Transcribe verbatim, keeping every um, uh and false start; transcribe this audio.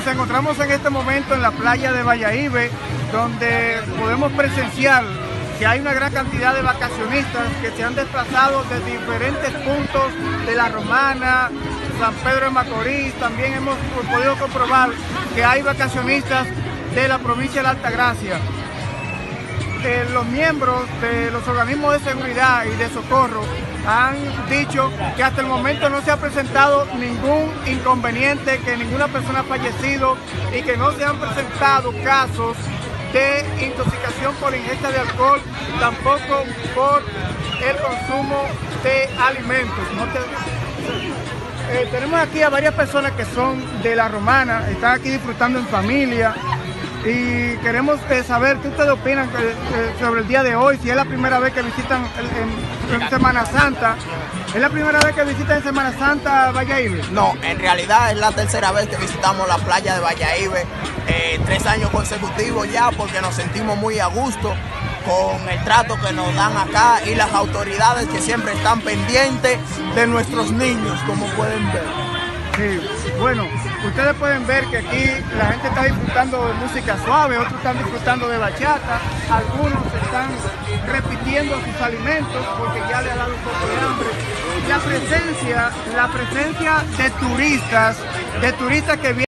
encontramos en este momento en la playa de Bayahibe, donde podemos presenciar que hay una gran cantidad de vacacionistas que se han desplazado de diferentes puntos de La Romana, San Pedro de Macorís. También hemos podido comprobar que hay vacacionistas de la provincia de la Altagracia. Eh, los miembros de los organismos de seguridad y de socorro han dicho que hasta el momento no se ha presentado ningún inconveniente, que ninguna persona ha fallecido y que no se han presentado casos de intoxicación por ingesta de alcohol, tampoco por el consumo de alimentos. ¿No te... eh, tenemos aquí a varias personas que son de La Romana, están aquí disfrutando en familia. Y queremos eh, saber qué ustedes opinan eh, eh, sobre el día de hoy, si es la primera vez que visitan en, en, en Semana Santa. ¿Es la primera vez que visitan en Semana Santa Bayahibe? No, en realidad es la tercera vez que visitamos la playa de Bayahibe, eh, tres años consecutivos ya, porque nos sentimos muy a gusto con el trato que nos dan acá y las autoridades que siempre están pendientes de nuestros niños, como pueden ver. Sí, bueno, ustedes pueden ver que aquí la gente está disfrutando de música suave, otros están disfrutando de bachata, algunos están repitiendo sus alimentos porque ya le ha dado un poco de hambre. La presencia, la presencia de turistas, de turistas que vienen